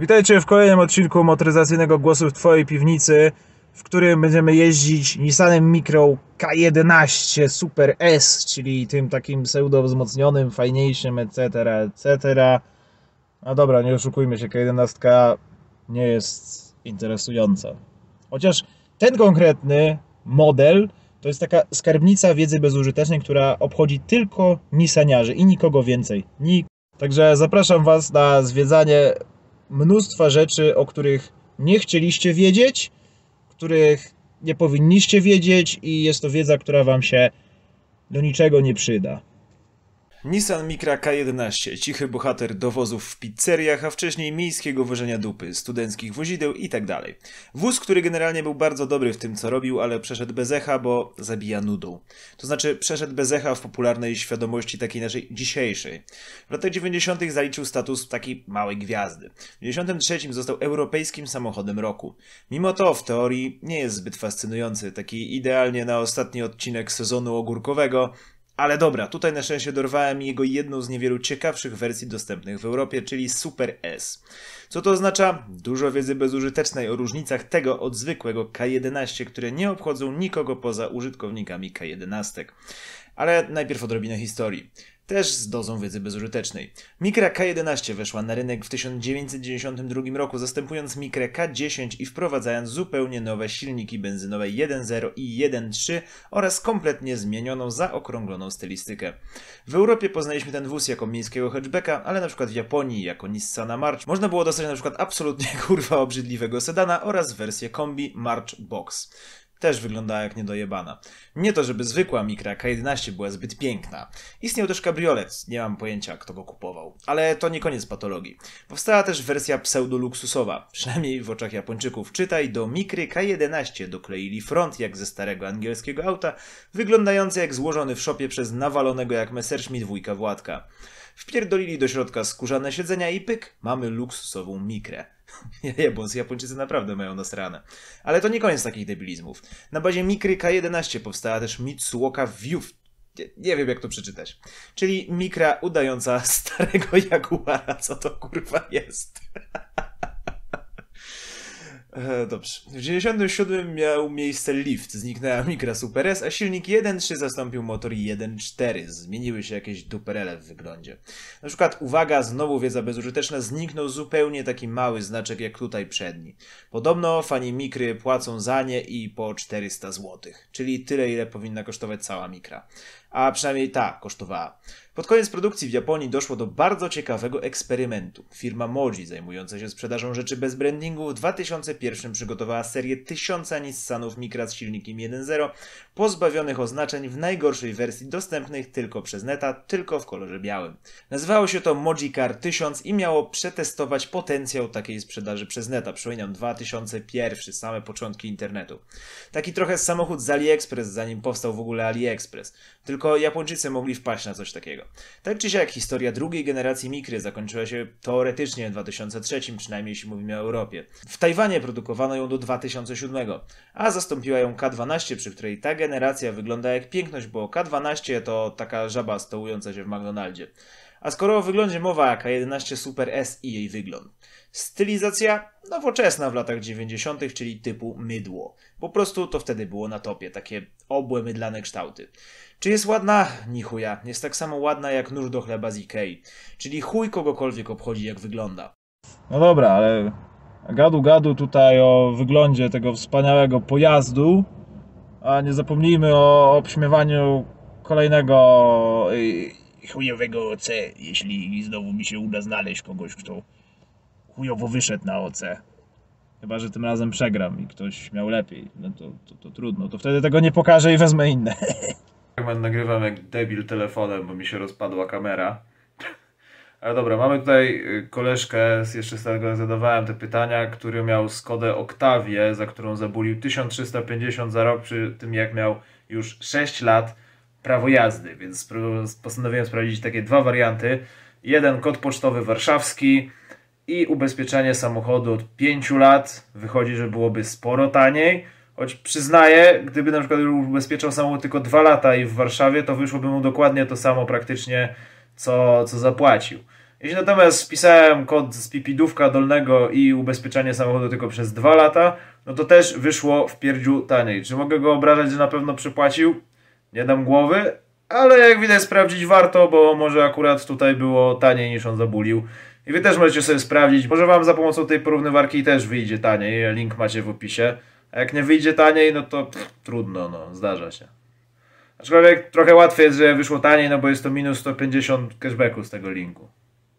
Witajcie w kolejnym odcinku motoryzacyjnego Głosu w Twojej piwnicy, w którym będziemy jeździć Nissanem Micrą K11 Super S, czyli tym takim pseudo wzmocnionym, fajniejszym, etc. No dobra, nie oszukujmy się, K11 nie jest interesująca. Chociaż ten konkretny model to jest taka skarbnica wiedzy bezużytecznej, która obchodzi tylko Nissaniarzy i nikogo więcej. Także zapraszam Was na zwiedzanie mnóstwa rzeczy, o których nie chcieliście wiedzieć, których nie powinniście wiedzieć i jest to wiedza, która Wam się do niczego nie przyda. Nissan Micra K11, cichy bohater dowozów w pizzeriach, a wcześniej miejskiego wożenia dupy, studenckich wozideł itd. Wóz, który generalnie był bardzo dobry w tym, co robił, ale przeszedł bez echa, bo zabija nudą. To znaczy przeszedł bez echa w popularnej świadomości takiej naszej dzisiejszej. W latach 90. zaliczył status takiej małej gwiazdy. W 93. został europejskim samochodem roku. Mimo to w teorii nie jest zbyt fascynujący, taki idealnie na ostatni odcinek sezonu ogórkowego. Ale dobra, tutaj na szczęście dorwałem jego jedną z niewielu ciekawszych wersji dostępnych w Europie, czyli Super S. Co to oznacza? Dużo wiedzy bezużytecznej o różnicach tego od zwykłego K11, które nie obchodzą nikogo poza użytkownikami K11. Ale najpierw odrobinę historii. Też z dozą wiedzy bezużytecznej. Micra K11 weszła na rynek w 1992 roku, zastępując Micrę K10 i wprowadzając zupełnie nowe silniki benzynowe 1.0 i 1.3 oraz kompletnie zmienioną, zaokrągloną stylistykę. W Europie poznaliśmy ten wóz jako miejskiego hatchbacka, ale na przykład w Japonii jako Nissana March można było dostać na przykład absolutnie obrzydliwego sedana oraz wersję kombi March Box. Też wyglądała jak niedojebana. Nie to, żeby zwykła Micra K11 była zbyt piękna. Istniał też kabriolet, nie mam pojęcia kto go kupował. Ale to nie koniec patologii. Powstała też wersja pseudo-luksusowa, przynajmniej w oczach Japończyków. Czytaj, do Micry K11 dokleili front jak ze starego angielskiego auta, wyglądający jak złożony w szopie przez nawalonego jak Messerschmitt wujka Władka. Wpierdolili do środka skórzane siedzenia i pyk, mamy luksusową Micrę. Jebąc, Japończycy naprawdę mają nasrane. Ale to nie koniec takich debilizmów. Na bazie Micry K11 powstała też Mitsuoka View. Nie wiem jak to przeczytać. Czyli Micra udająca starego Jaguara. Co to kurwa jest? Dobrze. W 1997 miał miejsce lift, zniknęła Micra Super S, a silnik 1.3 zastąpił motor 1.4. Zmieniły się jakieś duperele w wyglądzie. Na przykład, uwaga, znowu wiedza bezużyteczna, zniknął zupełnie taki mały znaczek jak tutaj przedni. Podobno fani Micry płacą za nie i po 400 zł, czyli tyle ile powinna kosztować cała Micra. A przynajmniej ta kosztowała. Pod koniec produkcji w Japonii doszło do bardzo ciekawego eksperymentu. Firma Moji, zajmująca się sprzedażą rzeczy bez brandingu, w 2001 przygotowała serię 1000 Nissanów Micra z silnikiem 1.0, pozbawionych oznaczeń w najgorszej wersji dostępnych tylko przez neta, tylko w kolorze białym. Nazywało się to Moji Car 1000 i miało przetestować potencjał takiej sprzedaży przez neta. Przypominam, 2001, same początki internetu. Taki trochę samochód z AliExpress, zanim powstał w ogóle AliExpress. Tylko Japończycy mogli wpaść na coś takiego. Tak czy siak historia drugiej generacji Micry zakończyła się teoretycznie w 2003, przynajmniej jeśli mówimy o Europie. W Tajwanie produkowano ją do 2007, a zastąpiła ją K12, przy której ta generacja wygląda jak piękność, bo K12 to taka żaba stołująca się w McDonaldzie. A skoro o wyglądzie mowa, K11 Super S i jej wygląd. Stylizacja nowoczesna w latach 90., czyli typu mydło. Po prostu to wtedy było na topie, takie obłe mydlane kształty. Czy jest ładna? Ni chuja. Jest tak samo ładna jak nóż do chleba z Ikei. Czyli chuj kogokolwiek obchodzi jak wygląda. No dobra, ale gadu tutaj o wyglądzie tego wspaniałego pojazdu, a nie zapomnijmy o obśmiewaniu kolejnego chujowego OC, jeśli znowu mi się uda znaleźć kogoś, kto chujowo wyszedł na OC. Chyba że tym razem przegram i ktoś miał lepiej. No to trudno. To wtedy tego nie pokażę i wezmę inne. Nagrywam jak debil telefonem, bo mi się rozpadła kamera. Ale dobra, mamy tutaj koleżkę, jeszcze z tego zadawałem te pytania, który miał Skodę Octavię, za którą zabulił 1350 za rok, przy tym jak miał już 6 lat prawo jazdy, więc postanowiłem sprawdzić takie dwa warianty. Jeden kod pocztowy warszawski i ubezpieczenie samochodu od 5 lat. Wychodzi, że byłoby sporo taniej. Choć przyznaję, gdyby na przykład ubezpieczał samochód tylko 2 lata i w Warszawie, to wyszłoby mu dokładnie to samo praktycznie, co zapłacił. Jeśli natomiast wpisałem kod z pipidówka dolnego i ubezpieczenie samochodu tylko przez 2 lata, no to też wyszło w pierdziu taniej. Czy mogę go obrażać, że na pewno przypłacił? Nie dam głowy, ale jak widać sprawdzić warto, bo może akurat tutaj było taniej niż on zabulił. I wy też możecie sobie sprawdzić, może wam za pomocą tej porównywarki też wyjdzie taniej, link macie w opisie. A jak nie wyjdzie taniej, no to trudno, no zdarza się. Aczkolwiek trochę łatwiej jest, że wyszło taniej, no bo jest to minus 150 cashbacku z tego linku.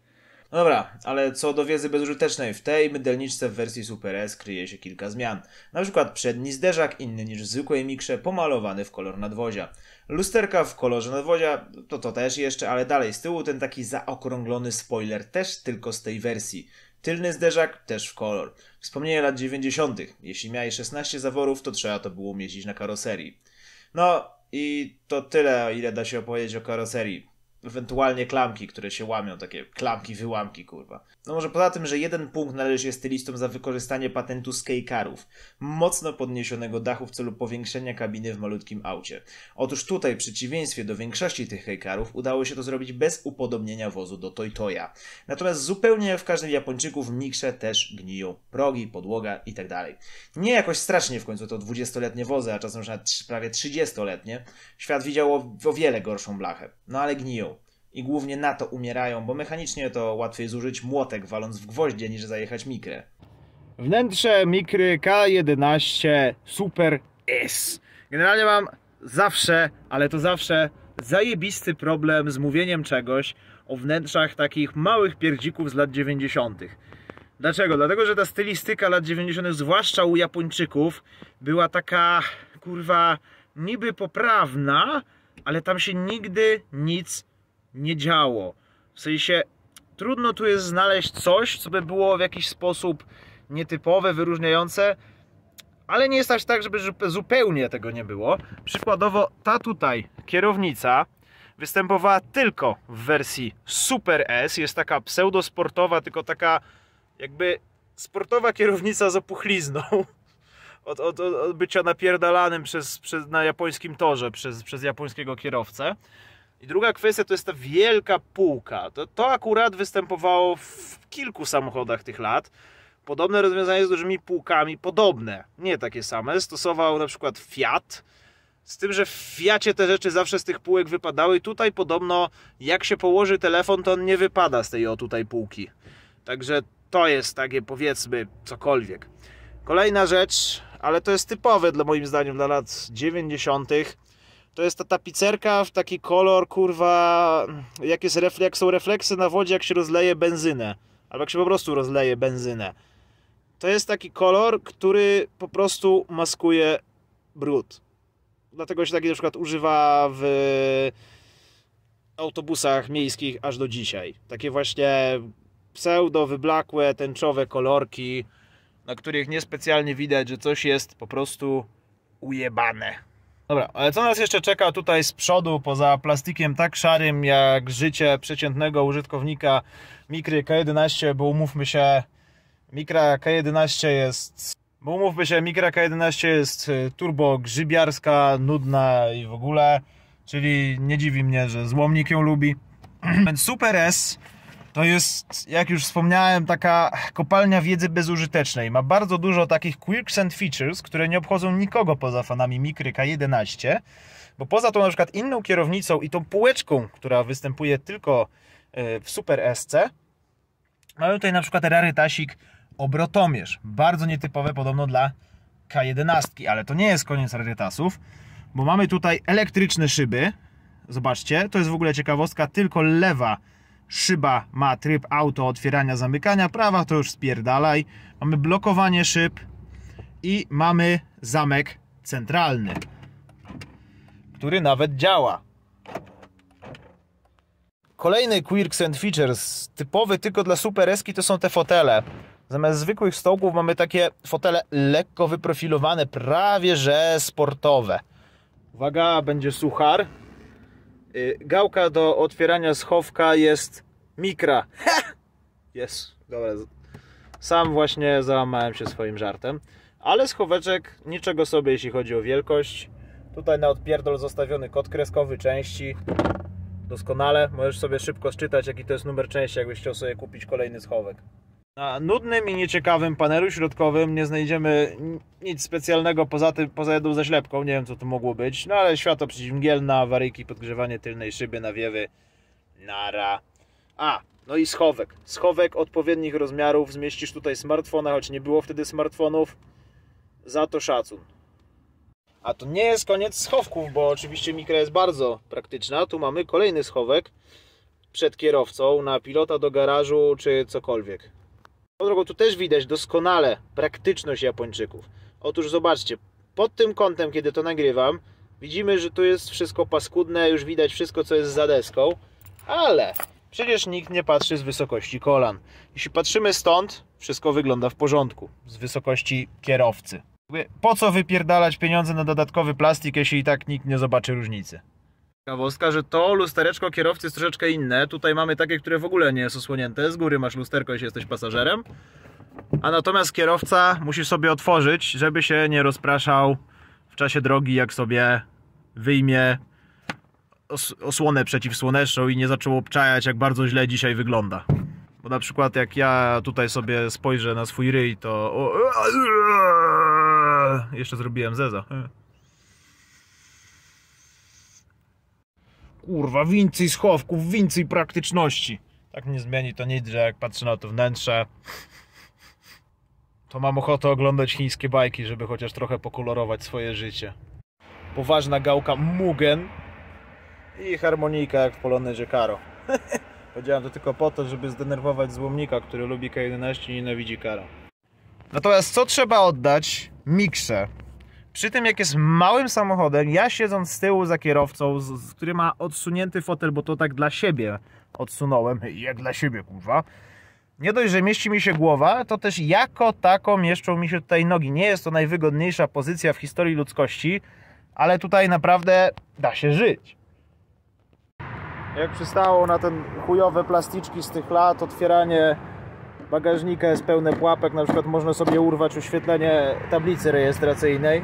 No dobra, ale co do wiedzy bezużytecznej, w tej mydelniczce w wersji Super S kryje się kilka zmian. Na przykład przedni zderzak inny niż w zwykłej mikrze, pomalowany w kolor nadwozia. Lusterka w kolorze nadwozia, to też jeszcze, ale dalej z tyłu ten taki zaokrąglony spoiler, też tylko z tej wersji. Tylny zderzak też w kolor. Wspomnienie lat 90. Jeśli miałeś 16 zaworów, to trzeba to było umieścić na karoserii. No i to tyle, ile da się opowiedzieć o karoserii. Ewentualnie klamki, które się łamią, takie klamki, wyłamki, kurwa. No może poza tym, że 1 punkt należy się stylistom za wykorzystanie patentu Skaycarów, mocno podniesionego dachu w celu powiększenia kabiny w malutkim aucie. Otóż tutaj, w przeciwieństwie do większości tych Skaycarów, udało się to zrobić bez upodobnienia wozu do Toy-Toya. Natomiast zupełnie jak w każdym Japończyku w mikrze też gniją progi, podłoga itd. Nie jakoś strasznie w końcu to 20-letnie wozy, a czasem już nawet prawie 30-letnie. Świat widział o wiele gorszą blachę. No ale gniją. I głównie na to umierają, bo mechanicznie to łatwiej zużyć młotek waląc w gwoździe niż zajechać mikrę. Wnętrze mikry K11 Super S. Generalnie mam zawsze, ale to zawsze zajebisty problem z mówieniem czegoś o wnętrzach takich małych pierdzików z lat 90. Dlaczego? Dlatego, że ta stylistyka lat 90., zwłaszcza u Japończyków, była taka, kurwa, niby poprawna, ale tam się nigdy nic nie działo. W sensie trudno tu jest znaleźć coś, co by było w jakiś sposób nietypowe, wyróżniające, ale nie jest aż tak, żeby zupełnie tego nie było. Przykładowo ta tutaj kierownica występowała tylko w wersji Super S. Jest taka pseudosportowa, tylko taka jakby sportowa kierownica z opuchlizną. Od bycia napierdalanym na japońskim torze przez japońskiego kierowcę. I druga kwestia to jest ta wielka półka. To akurat występowało w kilku samochodach tych lat. Podobne rozwiązanie z dużymi półkami, podobne, nie takie same, stosował na przykład Fiat. Z tym, że w Fiacie te rzeczy zawsze z tych półek wypadały i tutaj podobno jak się położy telefon, to on nie wypada z tej tutaj półki. Także to jest takie, powiedzmy, cokolwiek. Kolejna rzecz, ale to jest typowe dla moim zdaniem dla lat 90. To jest ta tapicerka w taki kolor, kurwa, jak są refleksy na wodzie, jak się rozleje benzynę. Albo jak się po prostu rozleje benzynę. To jest taki kolor, który po prostu maskuje brud. Dlatego się taki na przykład używa w autobusach miejskich aż do dzisiaj. Takie właśnie pseudo wyblakłe, tęczowe kolorki, na których niespecjalnie widać, że coś jest po prostu ujebane. Dobra, ale co nas jeszcze czeka tutaj z przodu, poza plastikiem tak szarym jak życie przeciętnego użytkownika mikry K11, bo umówmy się, mikra K11 jest turbo grzybiarska, nudna i w ogóle, czyli nie dziwi mnie, że złomnik ją lubi. Więc Super S to jest, jak już wspomniałem, taka kopalnia wiedzy bezużytecznej. Ma bardzo dużo takich quirks and features, które nie obchodzą nikogo poza fanami mikry K11, bo poza tą na przykład inną kierownicą i tą półeczką, która występuje tylko w Super SC, mamy tutaj na przykład rarytasik obrotomierz. Bardzo nietypowe podobno dla K11, ale to nie jest koniec rarytasów, bo mamy tutaj elektryczne szyby. Zobaczcie, to jest w ogóle ciekawostka, tylko lewa szyba ma tryb auto otwierania, zamykania, prawa to już spierdalaj. Mamy blokowanie szyb i mamy zamek centralny, który nawet działa. Kolejny quirks and features typowy tylko dla Super S-ki to są te fotele. Zamiast zwykłych stołków mamy takie fotele lekko wyprofilowane, prawie że sportowe. Uwaga, będzie suchar. Gałka do otwierania schowka jest mikra. Jest, dobra. Sam właśnie załamałem się swoim żartem. Ale schoweczek niczego sobie, jeśli chodzi o wielkość. Tutaj na odpierdol zostawiony kod kreskowy części. doskonale. Możesz sobie szybko sczytać, jaki to jest numer części, jakbyś chciał sobie kupić kolejny schowek. Na nudnym i nieciekawym panelu środkowym nie znajdziemy nic specjalnego poza jedną zaślepką. Nie wiem, co to mogło być, no ale światło przeciwmgielne, awaryjki, podgrzewanie tylnej szyby, nawiewy, nara. No i schowek. Schowek odpowiednich rozmiarów. Zmieścisz tutaj smartfona, choć nie było wtedy smartfonów. Za to szacun. A to nie jest koniec schowków, bo oczywiście mikra jest bardzo praktyczna. Tu mamy kolejny schowek przed kierowcą na pilota do garażu czy cokolwiek. Po drogą, tu też widać doskonale praktyczność Japończyków. Otóż zobaczcie, pod tym kątem, kiedy to nagrywam, widzimy, że tu jest wszystko paskudne, już widać wszystko, co jest za deską, ale przecież nikt nie patrzy z wysokości kolan. Jeśli patrzymy stąd, wszystko wygląda w porządku, z wysokości kierowcy. Po co wypierdalać pieniądze na dodatkowy plastik, jeśli i tak nikt nie zobaczy różnicy? Ciekawostka, że to lustereczko kierowcy jest troszeczkę inne. Tutaj mamy takie, które w ogóle nie jest osłonięte. Z góry masz lusterko, jeśli jesteś pasażerem. A natomiast kierowca musisz sobie otworzyć, żeby się nie rozpraszał w czasie drogi, jak sobie wyjmie osłonę przeciwsłoneczną i nie zaczął obczajać, jak bardzo źle dzisiaj wygląda. Bo na przykład jak ja tutaj sobie spojrzę na swój ryj, to... Jeszcze zrobiłem zeza. Kurwa, więcej schowków, więcej praktyczności. Tak nie zmieni to nic, że jak patrzę na to wnętrze, to mam ochotę oglądać chińskie bajki, żeby chociaż trochę pokolorować swoje życie. Poważna gałka Mugen i harmonika jak w Polonezie Karo. Powiedziałem to tylko po to, żeby zdenerwować złomnika, który lubi K11 i nienawidzi Karo. Natomiast co trzeba oddać Mikrze? Przy tym, jak jest małym samochodem, ja siedząc z tyłu za kierowcą, który ma odsunięty fotel, bo to tak dla siebie odsunąłem, jak dla siebie, kurwa. Nie dość, że mieści mi się głowa, to też jako tako mieszczą mi się tutaj nogi. Nie jest to najwygodniejsza pozycja w historii ludzkości, ale tutaj naprawdę da się żyć. Jak przystało na ten chujowe plasticzki z tych lat, otwieranie bagażnika jest pełne pułapek, na przykład można sobie urwać oświetlenie tablicy rejestracyjnej.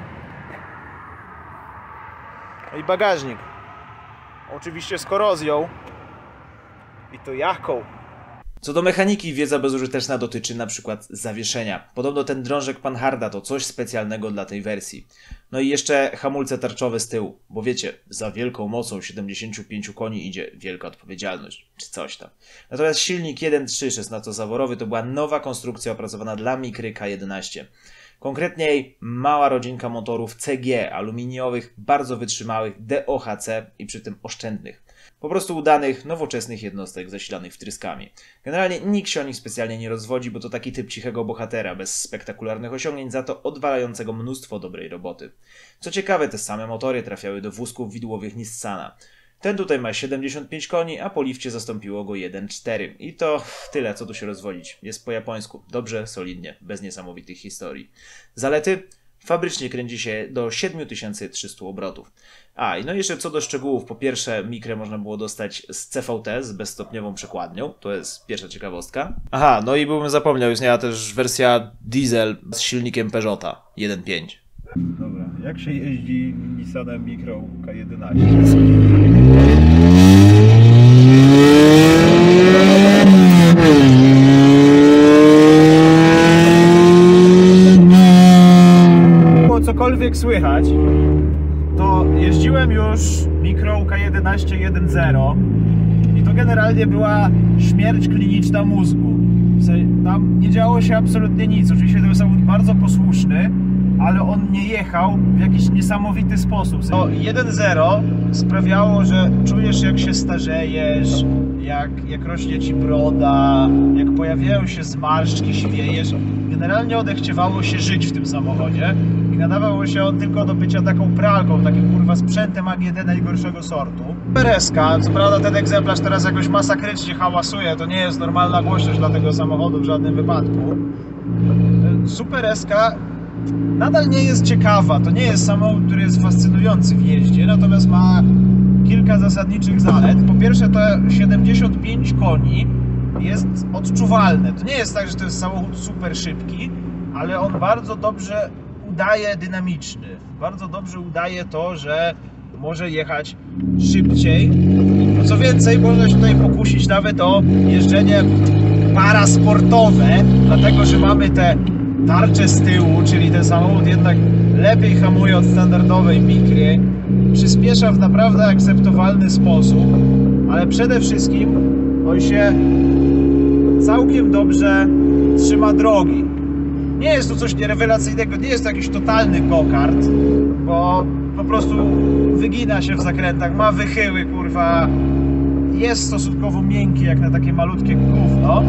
No i bagażnik. Oczywiście z korozją. I to jaką? Co do mechaniki, wiedza bezużyteczna dotyczy na przykład zawieszenia. Podobno ten drążek Panharda to coś specjalnego dla tej wersji. No i jeszcze hamulce tarczowe z tyłu, bo wiecie, za wielką mocą 75 koni idzie wielka odpowiedzialność, czy coś tam. Natomiast silnik 1.3 16-zaworowy to była nowa konstrukcja opracowana dla Mikry K11. Konkretniej mała rodzinka motorów CG, aluminiowych, bardzo wytrzymałych, DOHC i przy tym oszczędnych. Po prostu udanych, nowoczesnych jednostek zasilanych wtryskami. Generalnie nikt się o nich specjalnie nie rozwodzi, bo to taki typ cichego bohatera, bez spektakularnych osiągnięć, za to odwalającego mnóstwo dobrej roboty. Co ciekawe, te same motory trafiały do wózków widłowych Nissana. Ten tutaj ma 75 koni, a po lifcie zastąpiło go 1.4. I to tyle, co tu się rozwodzić. Jest po japońsku. Dobrze, solidnie, bez niesamowitych historii. Zalety? Fabrycznie kręci się do 7300 obrotów. I no jeszcze co do szczegółów. Po pierwsze, Mikrę można było dostać z CVT, z bezstopniową przekładnią. To jest pierwsza ciekawostka. No i bym zapomniał, istniała też wersja diesel z silnikiem Peugeota 1.5. Dobra, jak się jeździ Nissanem Micra K11? Było cokolwiek słychać, to jeździłem już Micrą K11 1.0 i to generalnie była śmierć kliniczna mózgu. Tam nie działo się absolutnie nic. Oczywiście to był samochód bardzo posłuszny, ale on nie jechał w jakiś niesamowity sposób. 1.0 sprawiało, że czujesz, jak się starzejesz, jak rośnie ci broda, jak pojawiają się zmarszczki, siwiejesz. Generalnie odechciewało się żyć w tym samochodzie i nadawało się on tylko do bycia taką pralką, takim kurwa sprzętem AGD najgorszego sortu. Super-eska, co prawda ten egzemplarz teraz jakoś masakrycznie hałasuje, to nie jest normalna głośność dla tego samochodu w żadnym wypadku. Super-eska nadal nie jest ciekawa, to nie jest samochód, który jest fascynujący w jeździe, natomiast ma kilka zasadniczych zalet. Po pierwsze, to 75 koni jest odczuwalne. To nie jest tak, że to jest samochód super szybki, ale on bardzo dobrze udaje dynamiczny. Bardzo dobrze udaje to, że może jechać szybciej. Co więcej, można się tutaj pokusić nawet o jeżdżenie parasportowe, dlatego że mamy te tarcze z tyłu, czyli ten samochód jednak lepiej hamuje od standardowej mikry, przyspiesza w naprawdę akceptowalny sposób, ale przede wszystkim on się całkiem dobrze trzyma drogi. Nie jest to coś nierewelacyjnego, nie jest to jakiś totalny go-kart, bo po prostu wygina się w zakrętach, ma wychyły, kurwa, jest stosunkowo miękki jak na takie malutkie gówno,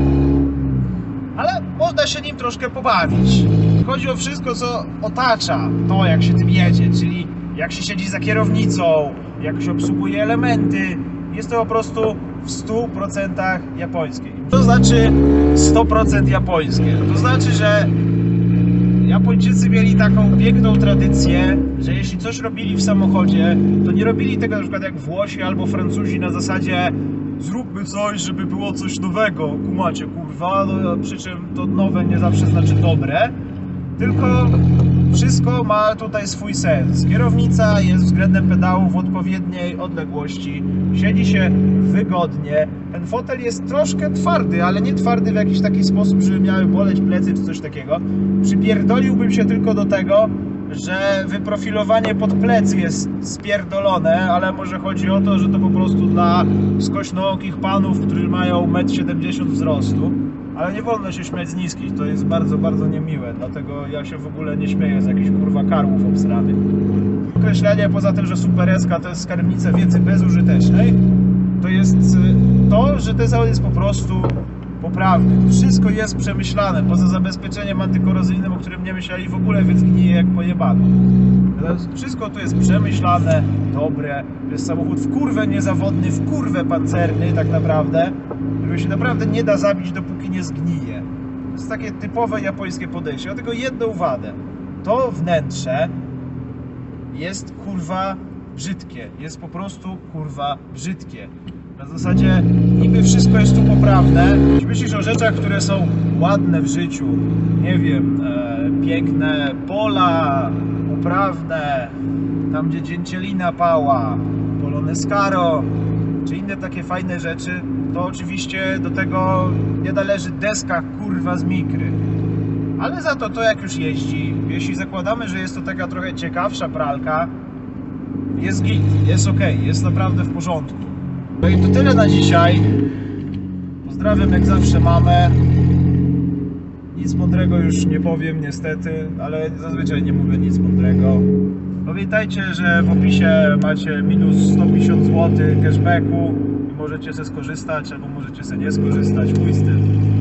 ale można się nim troszkę pobawić. Chodzi o wszystko, co otacza to, jak się tym jedzie, czyli jak się siedzi za kierownicą, jak się obsługuje elementy. Jest to po prostu w 100% japońskie. To znaczy 100% japońskie. To znaczy, że Japończycy mieli taką piękną tradycję, że jeśli coś robili w samochodzie, to nie robili tego na przykład jak Włosi albo Francuzi na zasadzie zróbmy coś, żeby było coś nowego, kumacie, kurwa, no, przy czym to nowe nie zawsze znaczy dobre, tylko wszystko ma tutaj swój sens. Kierownica jest względem pedału w odpowiedniej odległości, siedzi się wygodnie, ten fotel jest troszkę twardy, ale nie twardy w jakiś taki sposób, żeby miały boleć plecy czy coś takiego. Przypierdoliłbym się tylko do tego, że wyprofilowanie pod plecy jest spierdolone, ale może chodzi o to, że to po prostu dla skośnookich panów, którzy mają 1,70 m wzrostu. Ale nie wolno się śmiać z niskich, to jest bardzo, bardzo niemiłe, dlatego ja się w ogóle nie śmieję z jakichś kurwa karłów obsranych. Określenie poza tym, że Super S to jest skarbnica wiedzy bezużytecznej, to jest to, że ten samochód jest po prostu poprawny. Wszystko jest przemyślane, poza zabezpieczeniem antykorozyjnym, o którym nie myśleli w ogóle, więc gnije jak pojebane. Wszystko tu jest przemyślane, dobre, to jest samochód w kurwę niezawodny, w kurwę pancerny tak naprawdę, którego się naprawdę nie da zabić, dopóki nie zgnije. To jest takie typowe japońskie podejście. Ma tylko jedną wadę. To wnętrze jest kurwa brzydkie. Jest po prostu kurwa brzydkie. Na zasadzie niby wszystko jest tu poprawne. Jeśli myślisz o rzeczach, które są ładne w życiu, nie wiem, piękne pola uprawne, tam gdzie dzięcielina pała, Polonezkaro, czy inne takie fajne rzeczy, to oczywiście do tego nie należy deska kurwa z mikry. Ale za to jak już jeździ, jeśli zakładamy, że jest to taka trochę ciekawsza pralka, jest git, jest ok, jest naprawdę w porządku. No i to tyle na dzisiaj. Pozdrawiam jak zawsze mamę. Nic mądrego już nie powiem niestety, ale zazwyczaj nie mówię nic mądrego. Pamiętajcie, że w opisie macie minus 150 zł cashbacku i możecie sobie skorzystać, albo możecie sobie nie skorzystać, chuj z tym.